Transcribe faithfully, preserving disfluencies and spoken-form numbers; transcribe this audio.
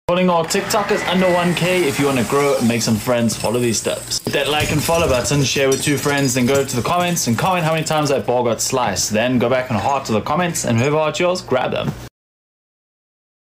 Calling all TikTokers under one K. If you want to grow and make some friends, follow these steps. Hit that like and follow button, share with two friends, then go to the comments and comment how many times that ball got sliced. Then go back and heart to the comments, and whoever heart yours, grab them.